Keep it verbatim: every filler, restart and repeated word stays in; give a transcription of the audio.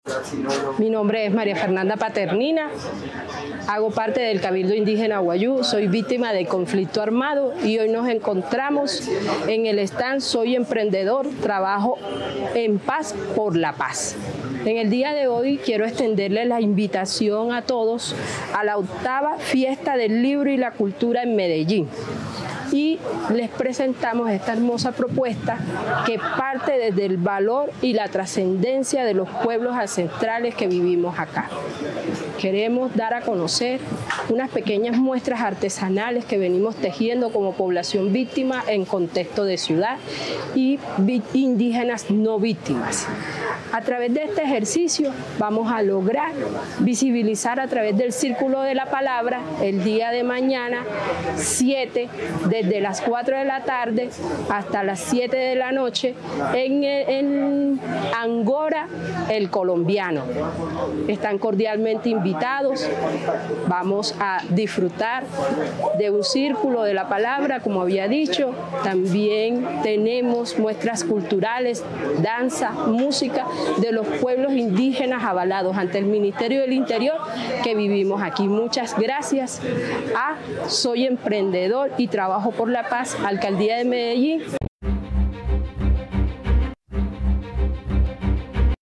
Mi nombre es María Fernanda Paternina, hago parte del Cabildo Indígena Wayuu, soy víctima del conflicto armado y hoy nos encontramos en el stand Soy Emprendedor, trabajo en paz por la paz. En el día de hoy quiero extenderle la invitación a todos a la octava Fiesta del Libro y la Cultura en Medellín. Y les presentamos esta hermosa propuesta que parte desde el valor y la trascendencia de los pueblos ancestrales que vivimos acá. Queremos dar a conocer unas pequeñas muestras artesanales que venimos tejiendo como población víctima en contexto de ciudad y indígenas no víctimas. A través de este ejercicio vamos a lograr visibilizar a través del Círculo de la Palabra el día de mañana, siete, desde las cuatro de la tarde hasta las siete de la noche, en, en Angora, el colombiano. Están cordialmente invitados. Vamos a disfrutar de un Círculo de la Palabra, como había dicho. También tenemos muestras culturales, danza, música, de los pueblos indígenas avalados ante el Ministerio del Interior que vivimos aquí. Muchas gracias a Soy Emprendedor y Trabajo por la Paz, Alcaldía de Medellín.